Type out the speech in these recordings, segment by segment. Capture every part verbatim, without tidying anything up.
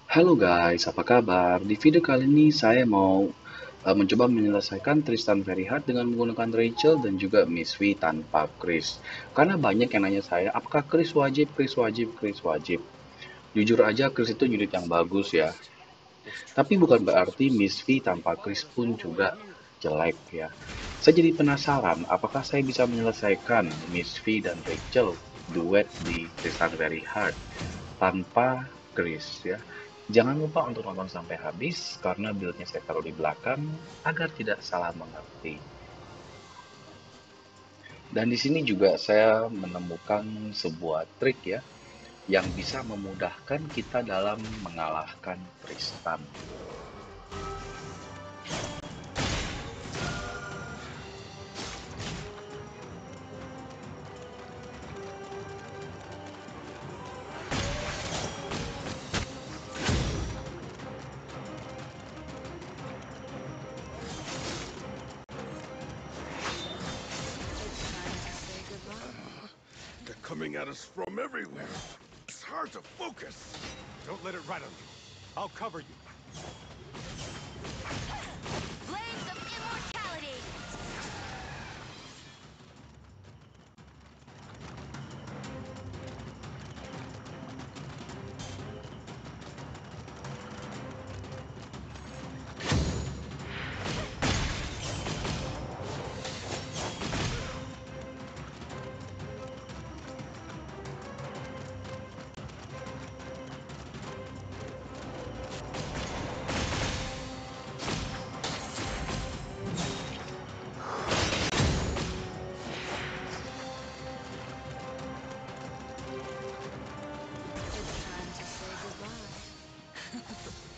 Halo guys, apa kabar? Di video kali ini saya mau uh, mencoba menyelesaikan Tristan Very Hard dengan menggunakan Rachel dan juga Miss V tanpa Chris. Karena banyak yang nanya saya, apakah Chris wajib, Chris wajib, Chris wajib? Jujur aja, Chris itu unit yang bagus ya. Tapi bukan berarti Miss V tanpa Chris pun juga jelek ya. Saya jadi penasaran, apakah saya bisa menyelesaikan Miss V dan Rachel duet di Tristan Very Hard tanpa Chris ya. Jangan lupa untuk nonton sampai habis karena build-nya saya taruh di belakang agar tidak salah mengerti. Dan di sini juga saya menemukan sebuah trik ya yang bisa memudahkan kita dalam mengalahkan Tristan. They're coming at us from everywhere. It's hard to focus. Don't let it rattle you. I'll cover you. Flames of immortality! It's time to say goodbye.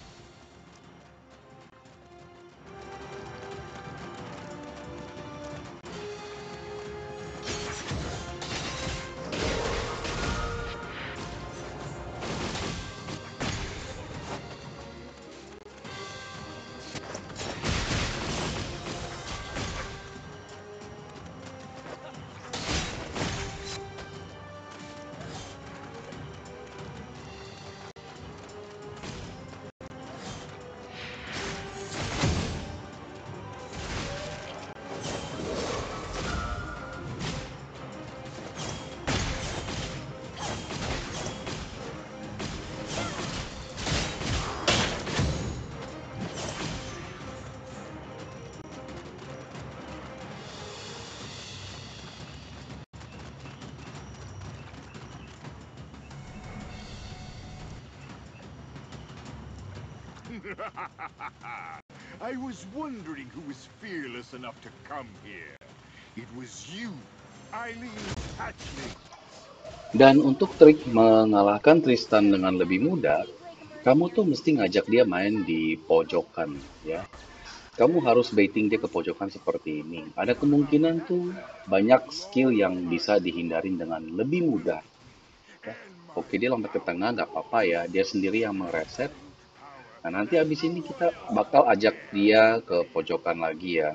I was wondering who was fearless enough to come here. It was you, Eileen Hatchley. Dan untuk trik mengalahkan Tristan dengan lebih mudah, kamu tuh mesti ngajak dia main di pojokan ya. Kamu harus baiting dia ke pojokan seperti ini. Ada kemungkinan tuh banyak skill yang bisa dihindarin dengan lebih mudah. Ya. Oke, dia lompat ke tengah, nggak apa-apa ya. Dia sendiri yang mereset. Nah, nanti abis ini kita bakal ajak dia ke pojokan lagi ya.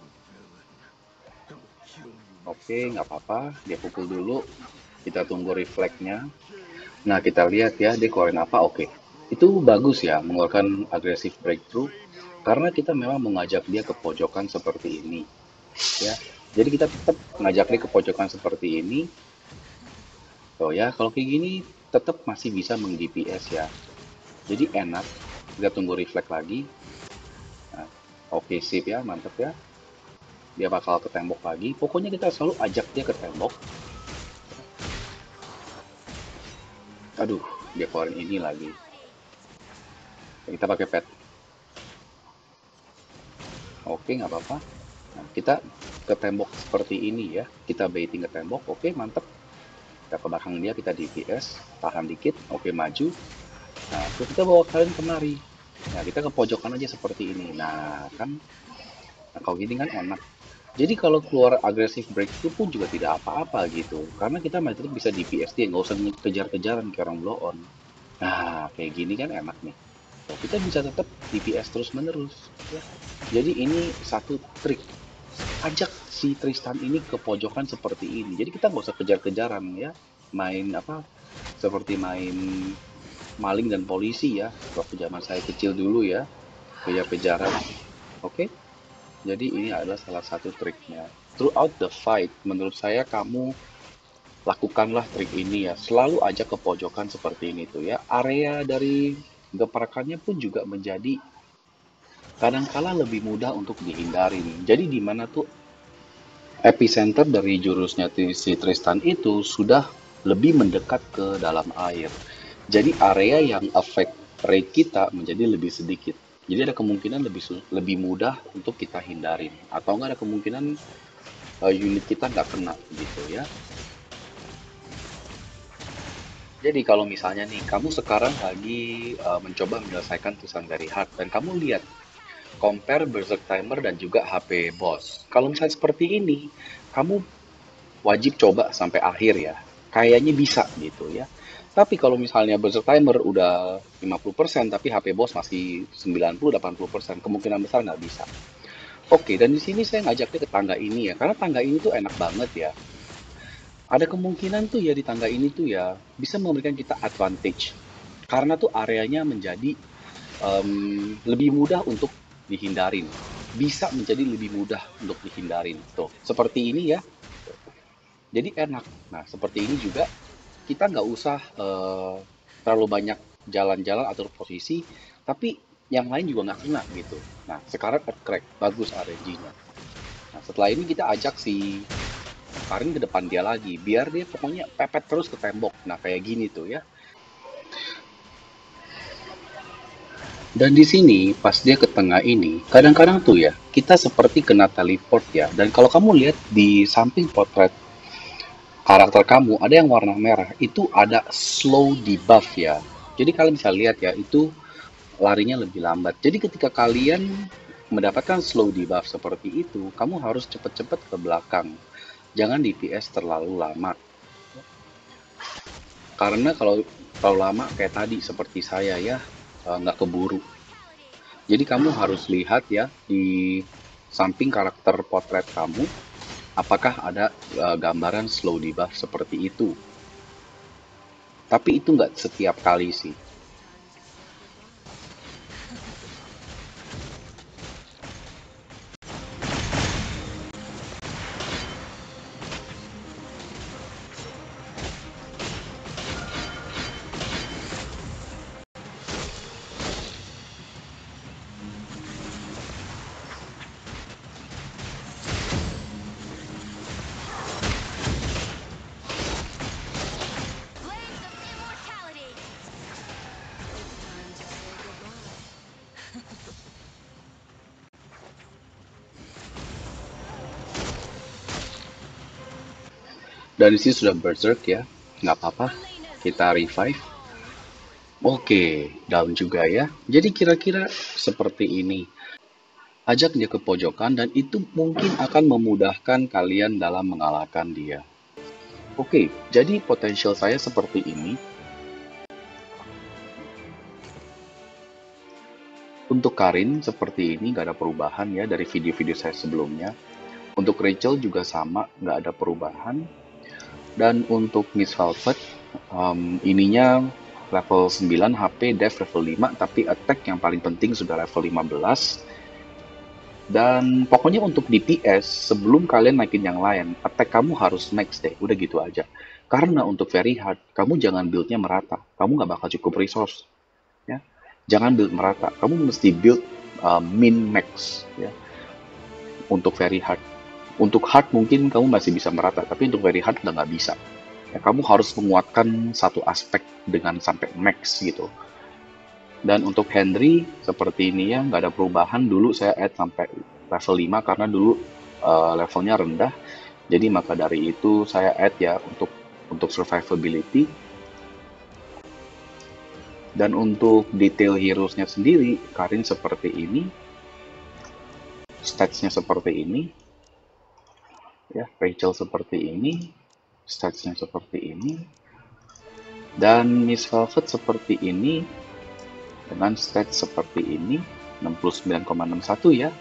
Oke, nggak apa-apa. Dia pukul dulu. Kita tunggu refleksnya. Nah, kita lihat ya, dia keluarin apa. Oke, itu bagus ya, mengeluarkan agresif breakthrough. Karena kita memang mengajak dia ke pojokan seperti ini. Ya, jadi kita tetap ngajak dia ke pojokan seperti ini. Oh ya, kalau kayak gini tetap masih bisa meng-D P S ya. Jadi enak. Kita tunggu refleks lagi. Nah, oke, sip ya, mantep ya. Dia bakal ke tembok lagi. Pokoknya kita selalu ajak dia ke tembok. Aduh, dia keluarin ini lagi. Kita pakai pet. Oke, nggak apa-apa. Nah, kita ke tembok seperti ini ya. Kita baiting ke tembok. Oke, mantep. Kita ke belakang dia, kita D P S. Tahan dikit. Oke, maju. Nah, terus kita bawa kalian kemari. Nah, kita ke pojokan aja seperti ini. Nah, kan. Nah, kalau gini kan enak. Jadi kalau keluar agresif breakthrough pun juga tidak apa-apa gitu. Karena kita masih tetap bisa D P S dia. Nggak usah kejar-kejaran kayak orang blow on. Nah, kayak gini kan enak nih. So, kita bisa tetap D P S terus-menerus. Ya. Jadi ini satu trik. Ajak si Tristan ini ke pojokan seperti ini. Jadi kita nggak usah kejar-kejaran ya. Main apa? Seperti main maling dan polisi ya, waktu zaman saya kecil dulu ya, kejar-kejaran. Oke, jadi ini adalah salah satu triknya. Throughout the fight, menurut saya kamu lakukanlah trik ini ya, selalu aja ke pojokan seperti ini tuh ya. Area dari gebrakannya pun juga menjadi kadangkala lebih mudah untuk dihindari nih. Jadi di mana tuh epicenter dari jurusnya si Tristan itu sudah lebih mendekat ke dalam air. Jadi area yang affect rate kita menjadi lebih sedikit. Jadi ada kemungkinan lebih lebih mudah untuk kita hindarin. Atau nggak ada kemungkinan uh, unit kita nggak kena gitu ya. Jadi kalau misalnya nih, kamu sekarang lagi uh, mencoba menyelesaikan tulisan dari hard dan kamu lihat compare Berserk Timer dan juga H P Boss. Kalau misalnya seperti ini, kamu wajib coba sampai akhir ya. Kayaknya bisa gitu ya. Tapi kalau misalnya Berserk Timer udah lima puluh persen tapi H P Boss masih sembilan puluh delapan puluh persen, kemungkinan besar nggak bisa. Oke, dan di sini saya ngajaknya ke tangga ini ya, karena tangga ini tuh enak banget ya. Ada kemungkinan tuh ya di tangga ini tuh ya bisa memberikan kita advantage. Karena tuh areanya menjadi em, lebih mudah untuk dihindarin. Bisa menjadi lebih mudah untuk dihindarin. Tuh, seperti ini ya. Jadi enak. Nah, seperti ini juga kita nggak usah eh, terlalu banyak jalan-jalan atau posisi, tapi yang lain juga nggak kena gitu. Nah, sekarang Earthquake, bagus R N G-nya. Nah, setelah ini kita ajak si Karin ke depan dia lagi, biar dia pokoknya pepet terus ke tembok. Nah, kayak gini tuh ya. Dan di sini, pas dia ke tengah ini, kadang-kadang tuh ya, kita seperti kena teleport ya. Dan kalau kamu lihat di samping potret karakter kamu, ada yang warna merah, itu ada slow debuff ya. Jadi kalian bisa lihat ya, itu larinya lebih lambat. Jadi ketika kalian mendapatkan slow debuff seperti itu, kamu harus cepet-cepet ke belakang. Jangan D P S terlalu lama. Karena kalau terlalu lama kayak tadi seperti saya ya, eh, nggak keburu. Jadi kamu harus lihat ya di samping karakter potret kamu, apakah ada eh, gambaran slow debuff seperti itu. Tapi itu nggak setiap kali sih. Flames of immortality. It's time to say goodbye. Dan di sini sudah berserk ya, nggak apa-apa. Elena's Kita revive. Oke, down juga ya. Jadi kira-kira seperti ini. Ajak dia ke pojokan dan itu mungkin akan memudahkan kalian dalam mengalahkan dia. Oke, jadi potensial saya seperti ini. Untuk Karin seperti ini nggak ada perubahan ya dari video-video saya sebelumnya. Untuk Rachel juga sama, nggak ada perubahan. Dan untuk Miss Velvet, um, ininya level sembilan, H P, Dev level lima, tapi attack yang paling penting sudah level lima belas. Dan pokoknya untuk D P S, sebelum kalian naikin yang lain, attack kamu harus max deh, udah gitu aja. Karena untuk very hard, kamu jangan build-nya merata, kamu nggak bakal cukup resource. Ya. Jangan build merata, kamu mesti build uh, min max ya, untuk very hard. Untuk hard mungkin kamu masih bisa merata, tapi untuk very hard udah nggak bisa. Ya, kamu harus menguatkan satu aspek dengan sampai max gitu. Dan untuk Henry seperti ini ya, nggak ada perubahan. Dulu saya add sampai level lima karena dulu uh, levelnya rendah. Jadi maka dari itu saya add ya untuk untuk survivability. Dan untuk detail heroes-nya sendiri, Karin seperti ini. Stats-nya seperti ini. Ya, Rachel seperti ini. Stats-nya seperti ini. Dan Miss Velvet seperti ini. Dengan stats seperti ini. enam puluh sembilan koma enam satu ya.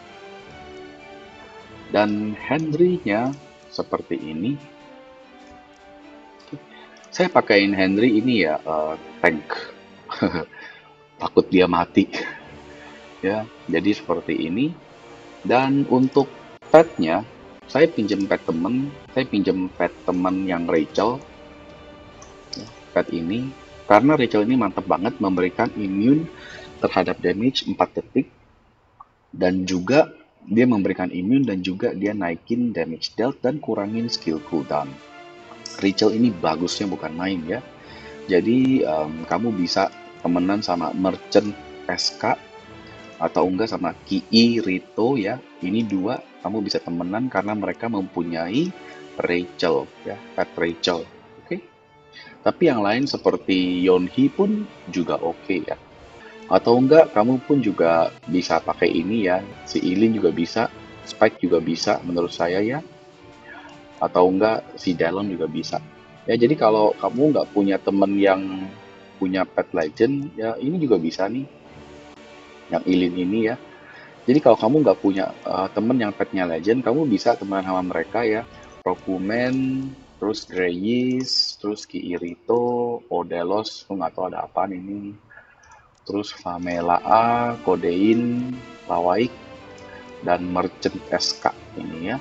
Dan Henry-nya seperti ini. Saya pakaiin Henry ini ya uh, tank. takut dia mati. Ya, jadi seperti ini. Dan untuk petnya, saya pinjam pet temen, saya pinjam pet temen yang Rachel, pet ini, karena Rachel ini mantap banget memberikan immune terhadap damage empat detik, dan juga dia memberikan immune dan juga dia naikin damage dealt dan kurangin skill cooldown. Rachel ini bagusnya bukan main ya. Jadi um, kamu bisa temenan sama Merchant S K atau enggak sama Ki Rito ya. Ini dua kamu bisa temenan karena mereka mempunyai Rachel ya, pet Rachel. Oke. Okay? Tapi yang lain seperti Yonhee pun juga oke okay, ya. Atau enggak kamu pun juga bisa pakai ini ya. Si Eileen juga bisa, Spike juga bisa menurut saya ya. Atau enggak si Dallon juga bisa. Ya jadi kalau kamu nggak punya temen yang punya pet legend ya ini juga bisa nih. Yang Eileen ini ya. Jadi kalau kamu nggak punya uh, temen yang petnya legend, kamu bisa temenan sama mereka ya. Rokumen, terus Greyes, terus Kirito, Odelos, aku nggak tahu ada apaan ini. Terus Famela A, Codeine, Lawaik, dan Merchant S K ini ya.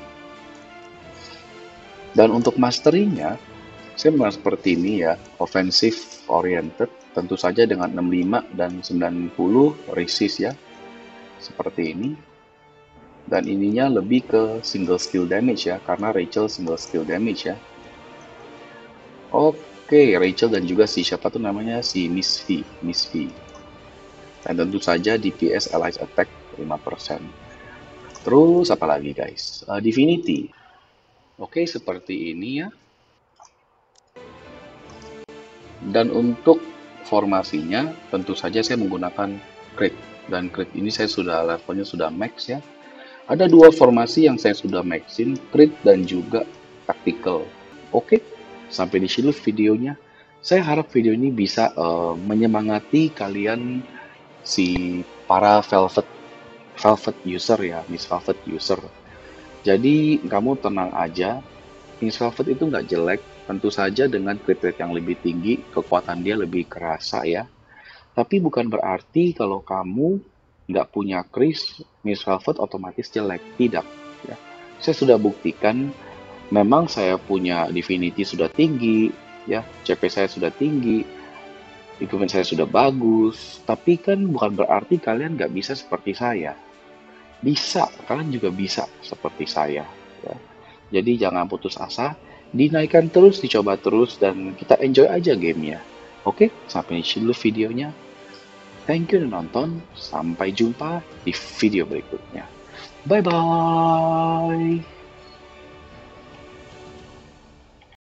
Dan untuk masterinya, saya memang seperti ini ya, offensive oriented, tentu saja dengan enam puluh lima dan sembilan puluh resist ya. Seperti ini. Dan ininya lebih ke single skill damage ya, karena Rachel single skill damage ya. Oke, Rachel dan juga si siapa tuh namanya, si Miss V, Miss V. Dan tentu saja D P S Allies Attack lima persen. Terus apa lagi guys? Uh, Divinity. Oke, seperti ini ya. Dan untuk formasinya, tentu saja saya menggunakan crit. Dan crit ini saya sudah levelnya sudah max ya. Ada dua formasi yang saya sudah maxin, crit dan juga tactical. Oke, sampai di sini videonya. Saya harap video ini bisa uh, menyemangati kalian si para Velvet Velvet user ya, Miss Velvet user. Jadi kamu tenang aja, Miss Velvet itu nggak jelek. Tentu saja dengan crit rate yang lebih tinggi, kekuatan dia lebih kerasa ya. Tapi bukan berarti kalau kamu nggak punya Kris, Miss Velvet otomatis jelek. Tidak. Ya. Saya sudah buktikan, memang saya punya Divinity sudah tinggi, ya, C P saya sudah tinggi, equipment saya sudah bagus, tapi kan bukan berarti kalian nggak bisa seperti saya. Bisa, kalian juga bisa seperti saya. Ya. Jadi jangan putus asa, dinaikkan terus, dicoba terus, dan kita enjoy aja gamenya. Oke, sampai di sini dulu videonya. Thank you udah nonton, sampai jumpa di video berikutnya. Bye-bye!